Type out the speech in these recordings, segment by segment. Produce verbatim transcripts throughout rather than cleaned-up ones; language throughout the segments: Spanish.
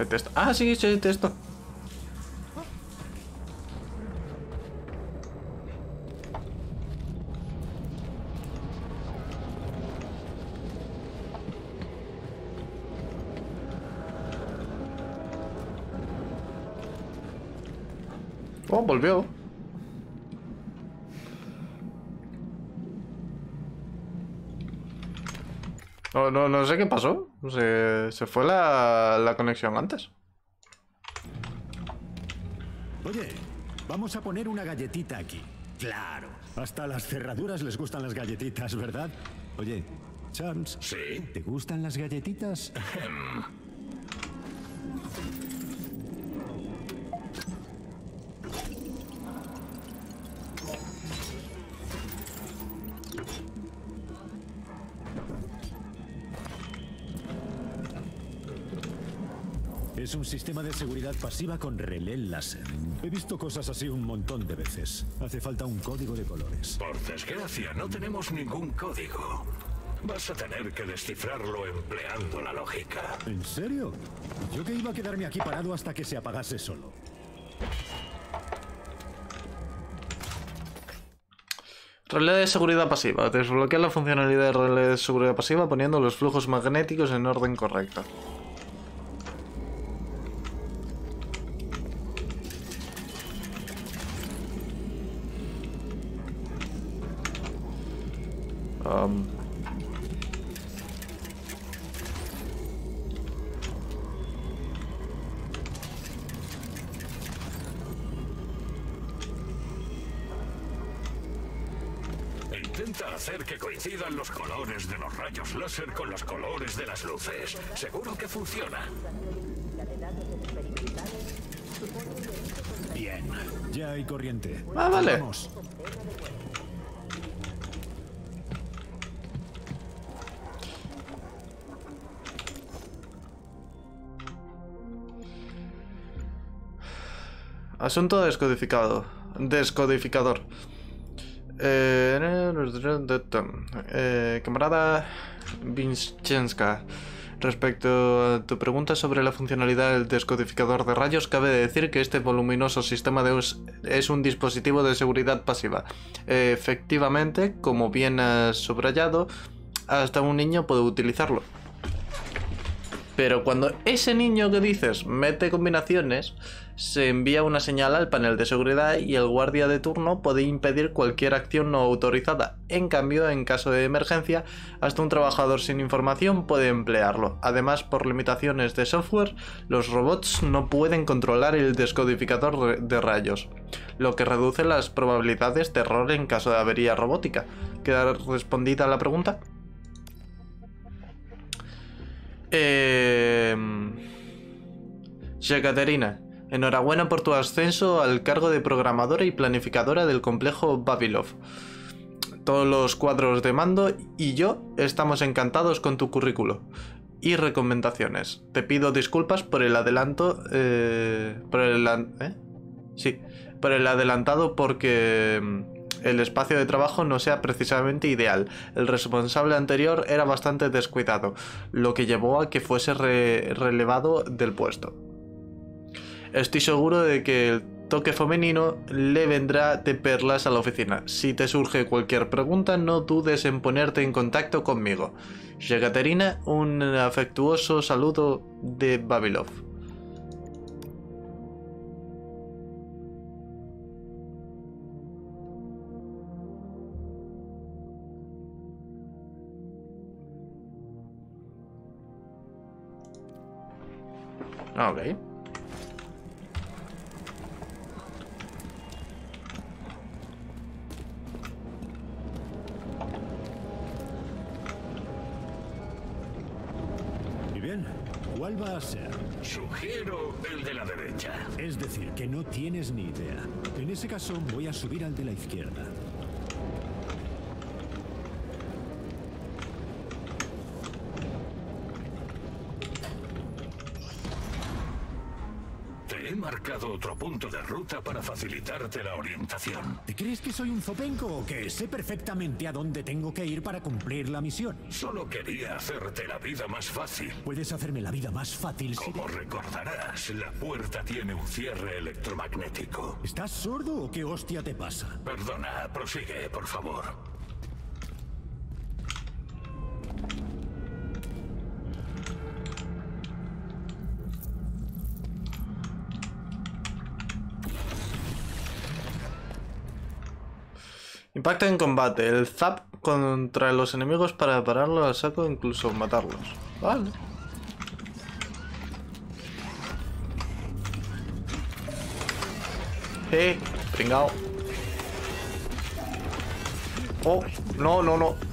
¿Hay texto? Ah, sí, sí, hay texto. Oh, volvió. No, no, no sé qué pasó. Se, se fue la, la conexión antes. Oye, vamos a poner una galletita aquí. Claro. Hasta las cerraduras les gustan las galletitas, ¿verdad? Oye, Charles. Sí. ¿Te gustan las galletitas? Es un sistema de seguridad pasiva con relé láser. He visto cosas así un montón de veces. Hace falta un código de colores. Por desgracia, no tenemos ningún código. Vas a tener que descifrarlo empleando la lógica. ¿En serio? Yo que iba a quedarme aquí parado hasta que se apagase solo. Relé de seguridad pasiva. Desbloquea la funcionalidad de relé de seguridad pasiva poniendo los flujos magnéticos en orden correcto. Um. Intenta hacer que coincidan los colores de los rayos láser con los colores de las luces. Seguro que funciona. Bien, ya hay corriente. Ah, vale. Vamos. Asunto descodificado. Descodificador. Eh, eh, camarada Vincenska, respecto a tu pregunta sobre la funcionalidad del descodificador de rayos, cabe decir que este voluminoso sistema de us es un dispositivo de seguridad pasiva. Eh, efectivamente, como bien has subrayado, hasta un niño puede utilizarlo. Pero cuando ese niño que dices mete combinaciones, se envía una señal al panel de seguridad y el guardia de turno puede impedir cualquier acción no autorizada. En cambio, en caso de emergencia, hasta un trabajador sin información puede emplearlo. Además, por limitaciones de software, los robots no pueden controlar el descodificador de rayos, lo que reduce las probabilidades de error en caso de avería robótica. ¿Queda respondida la pregunta? Eh... Yekaterina, enhorabuena por tu ascenso al cargo de programadora y planificadora del complejo Vavilov. Todos los cuadros de mando y yo estamos encantados con tu currículo y recomendaciones. Te pido disculpas por el adelanto... Eh, por el... ¿eh? Sí, por el adelantado porque... el espacio de trabajo no sea precisamente ideal. El responsable anterior era bastante descuidado, lo que llevó a que fuese re relevado del puesto. Estoy seguro de que el toque femenino le vendrá de perlas a la oficina. Si te surge cualquier pregunta, no dudes en ponerte en contacto conmigo. Yekaterina, un afectuoso saludo de Vavilov. Ok. Y bien, ¿cuál va a ser? Sugiero el de la derecha. Es decir, que no tienes ni idea. En ese caso, voy a subir al de la izquierda. Te marcado otro punto de ruta para facilitarte la orientación. ¿Te crees que soy un zopenco o que sé perfectamente a dónde tengo que ir para cumplir la misión? Solo quería hacerte la vida más fácil. Puedes hacerme la vida más fácil si... Como recordarás, la puerta tiene un cierre electromagnético. ¿Estás sordo o qué hostia te pasa? Perdona, prosigue, por favor. Impacta en combate. El zap contra los enemigos para pararlos a saco, incluso matarlos. Vale. Eh, pringao. Oh, no, no, no.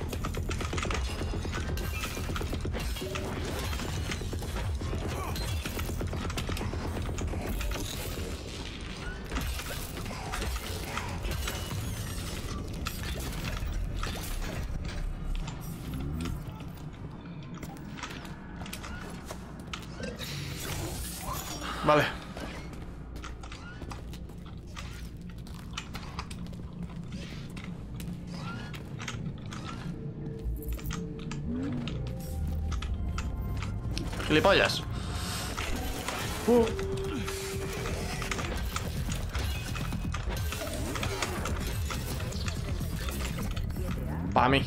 Vale. Gilipollas. Uh. Pa' mí.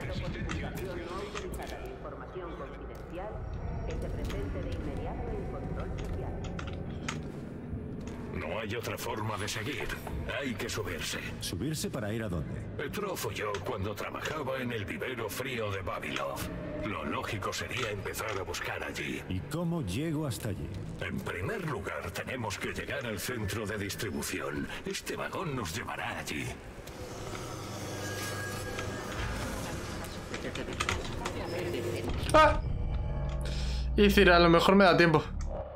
No hay otra forma de seguir. Hay que subirse. ¿Subirse para ir a dónde? Petrov huyó cuando trabajaba en el vivero frío de Vavilov. Lo lógico sería empezar a buscar allí. ¿Y cómo llego hasta allí? En primer lugar, tenemos que llegar al centro de distribución. Este vagón nos llevará allí. ¡Ah! Y decir, a lo mejor me da tiempo.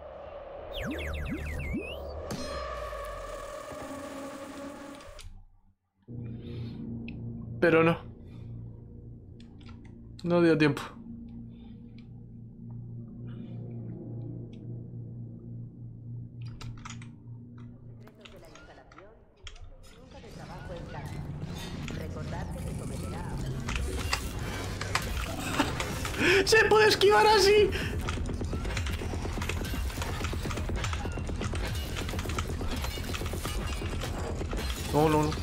Pero no. No dio tiempo. ¡Se puede esquivar así! No, no, no.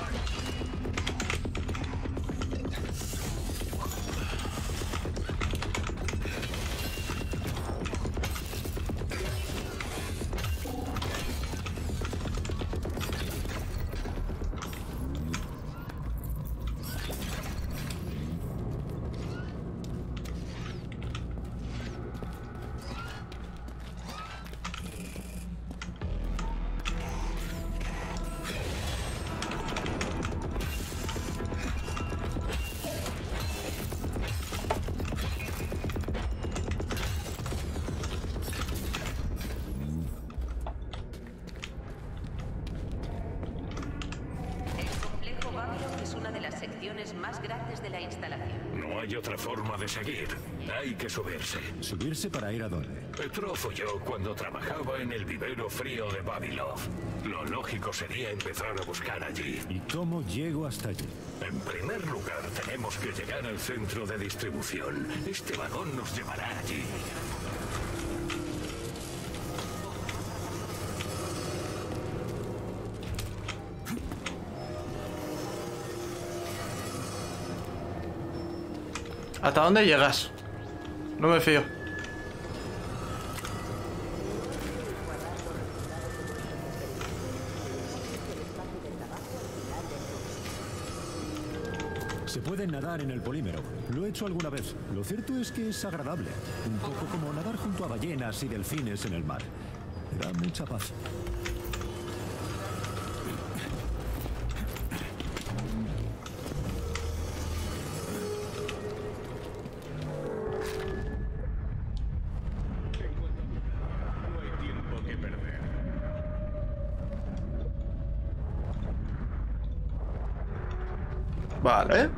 Más grandes de la instalación. No hay otra forma de seguir. Hay que subirse. ¿Subirse para ir a dónde? Petrov huyó cuando trabajaba en el vivero frío de Vavilov. Lo lógico sería empezar a buscar allí. ¿Y cómo llego hasta allí? En primer lugar, tenemos que llegar al centro de distribución. Este vagón nos llevará allí. ¿Hasta dónde llegas? No me fío. Se puede nadar en el polímero. Lo he hecho alguna vez. Lo cierto es que es agradable. Un poco como nadar junto a ballenas y delfines en el mar. Me da mucha paz. Vale.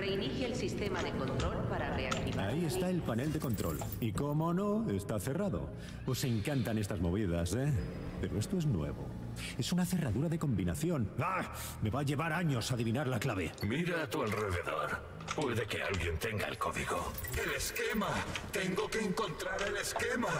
Reinicie el sistema de control para reactivar. Ahí está el panel de control. Y cómo no, está cerrado. Os encantan estas movidas, ¿eh? Pero esto es nuevo. Es una cerradura de combinación. ¡Ah! Me va a llevar años adivinar la clave. Mira a tu alrededor. Puede que alguien tenga el código. ¡El esquema! ¡Tengo que encontrar el esquema!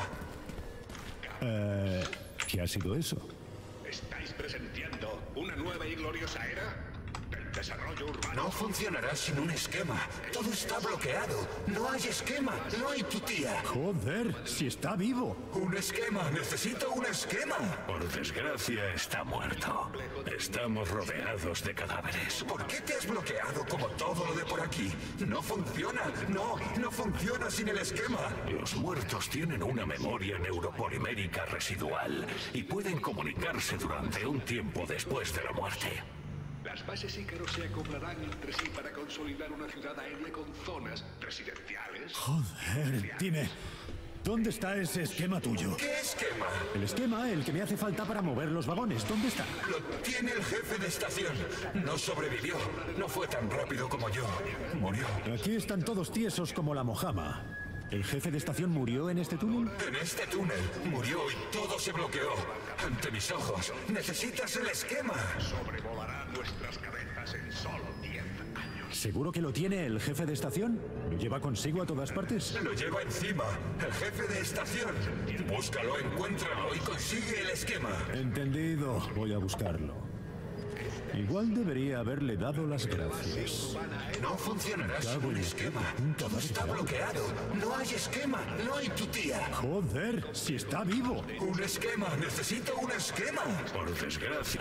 Eh, ¿Qué ha sido eso? ¿Estáis presenciando una nueva y gloriosa era? El desarrollo urbano. No funcionará sin un esquema. Todo está bloqueado. No hay esquema. No hay tu tía. ¡Joder! ¡Si está vivo! Un esquema. Necesito un esquema. Por desgracia está muerto. Estamos rodeados de cadáveres. ¿Por qué te has bloqueado como todo lo de por aquí? No funciona. No, no funciona sin el esquema. Los muertos tienen una memoria neuropolimérica residual y pueden comunicarse durante un tiempo después de la muerte. Las bases Ícaro se acoplarán entre sí para consolidar una ciudad aérea con zonas residenciales. Joder, dime, ¿dónde está ese esquema tuyo? ¿Qué esquema? El esquema, el que me hace falta para mover los vagones, ¿dónde está? Lo tiene el jefe de estación. No sobrevivió. No fue tan rápido como yo. Murió. Aquí están todos tiesos como la mojama. ¿El jefe de estación murió en este túnel? En este túnel murió y todo se bloqueó. Ante mis ojos. Necesitas el esquema. Sobrevolarán nuestras cabezas en solo diez años. ¿Seguro que lo tiene el jefe de estación? ¿Lo lleva consigo a todas partes? Lo lleva encima. El jefe de estación. Búscalo, encuéntralo y consigue el esquema. Entendido. Voy a buscarlo. Igual debería haberle dado las gracias. No funcionará sin un esquema. Todo está bloqueado. No hay esquema. No hay tu tía. ¡Joder! ¡Si está vivo! Un esquema. Necesito un esquema. Por desgracia.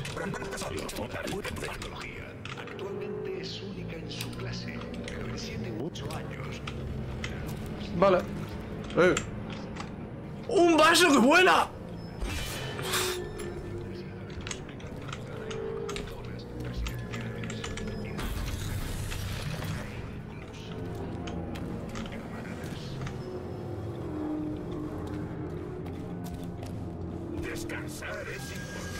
La tecnología actualmente es única en su clase, pero en siete u ocho años. Vale. Eh. ¡Un vaso que vuela! Descansar es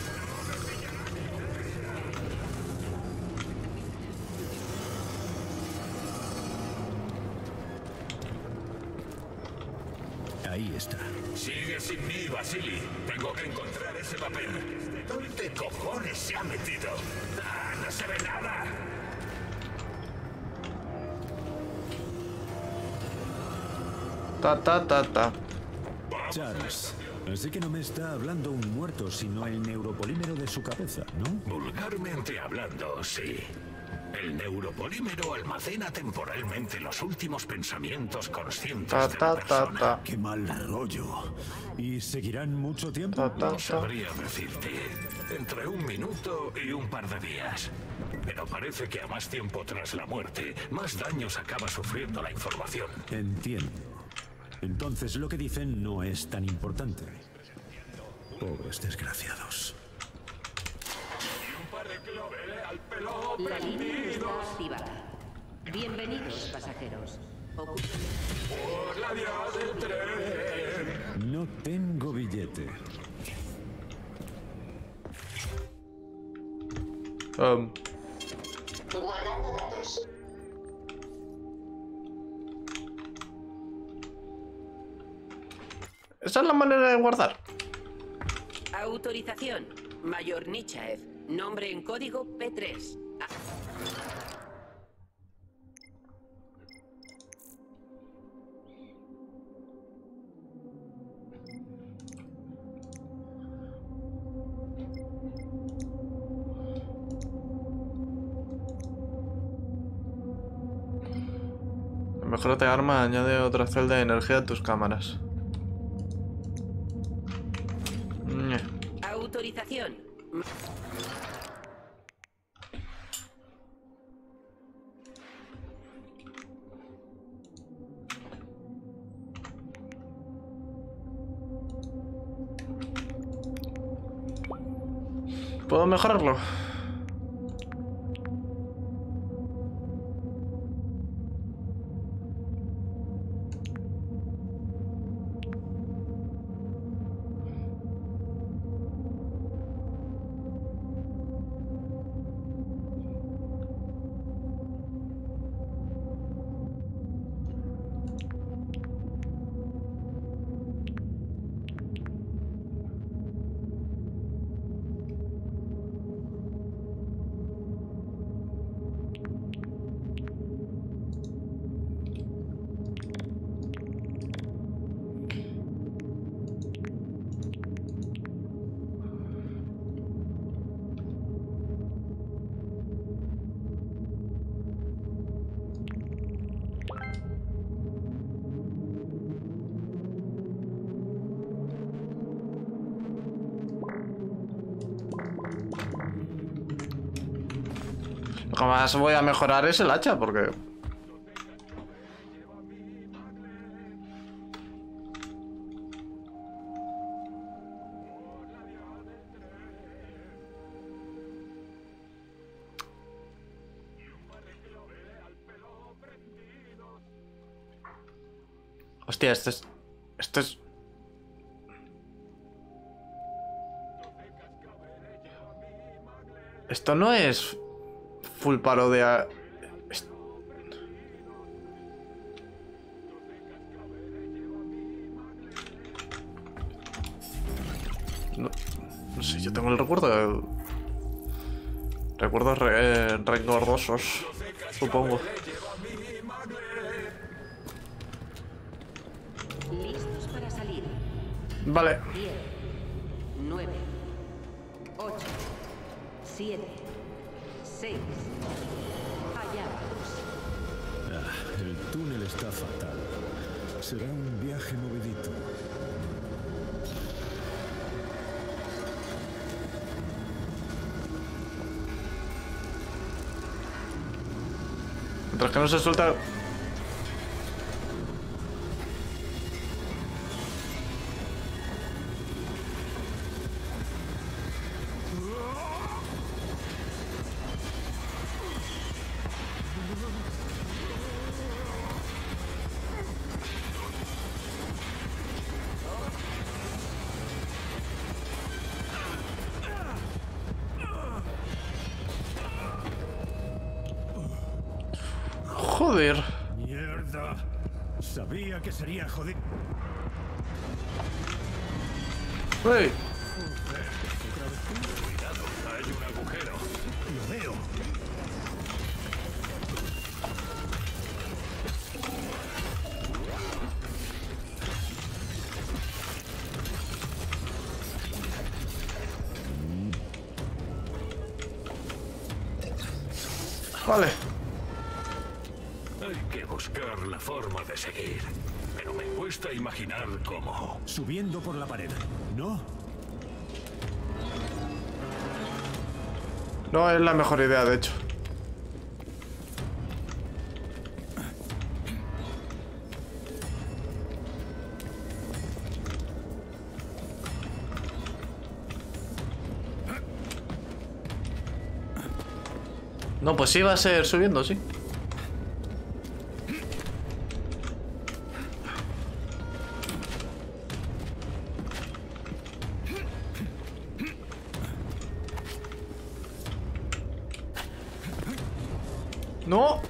Ahí está. Sigue sin mí, Vasily. Tengo que encontrar ese papel. ¿Dónde cojones se ha metido? ¡Ah, no se ve nada! Ta, ta, ta, ta. Charles, así que no me está hablando un muerto, sino el neuropolímero de su cabeza, ¿no? Vulgarmente hablando, sí. El neuropolímero almacena temporalmente los últimos pensamientos conscientes Ta, de ta, la ta, persona. ta. ¡Qué mal rollo! ¿Y seguirán mucho tiempo? Ta, ta, No ta. sabría decirte. Entre un minuto y un par de días. Pero parece que a más tiempo tras la muerte, más daños acaba sufriendo la información. Entiendo. Entonces lo que dicen no es tan importante. Pobres desgraciados. La línea está activada. Bienvenidos, pasajeros. Ocupen- Por la vía del tren. No tengo billete. Um, Guardando datos. Esa es la manera de guardar. Autorización. Mayor Nichaev. Nombre en código P tres. Ah, Mejorate arma, añade otra celda de energía a tus cámaras. Ñe. Autorización. Ma- ¿Puedo mejorarlo? que más voy a mejorar es el hacha, porque... Hostia, esto es... Esto es... Esto no es... Full parodia... Est- No, no sé, yo tengo el recuerdo de... Recuerdos re, eh, rengordosos, supongo. Listos para salir. Vale. diez, nueve, ocho, siete, seis. Fallados. Ah, el túnel está fatal. Será un viaje movedito. Mientras que no se suelta... Joder. ¡Mierda! Sabía que sería jodido. ¡Ey! Cuidado, hay un agujero. Lo veo. Vale. Hay que buscar la forma de seguir. Pero me cuesta imaginar cómo. Subiendo por la pared. ¿No? No es la mejor idea, de hecho. No, pues sí va a ser subiendo, sí. No.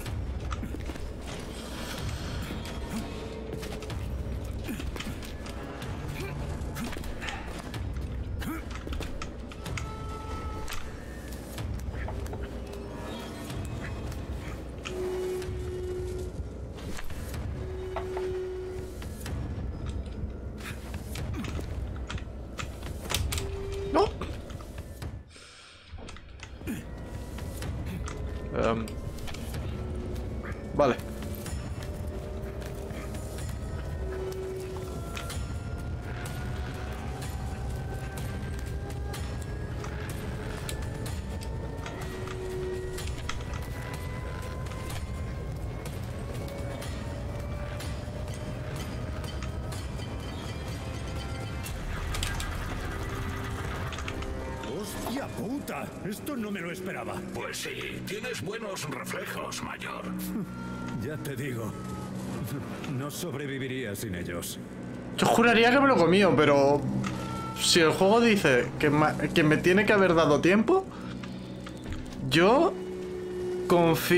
No. Um. Vale. ¡Hostia puta! Esto no me lo esperaba. Pues sí, tienes buenos reflejos, mayor. Ya te digo. No sobreviviría sin ellos. Yo juraría que me lo comí, pero... Si el juego dice que, ma- que me tiene que haber dado tiempo, yo confío...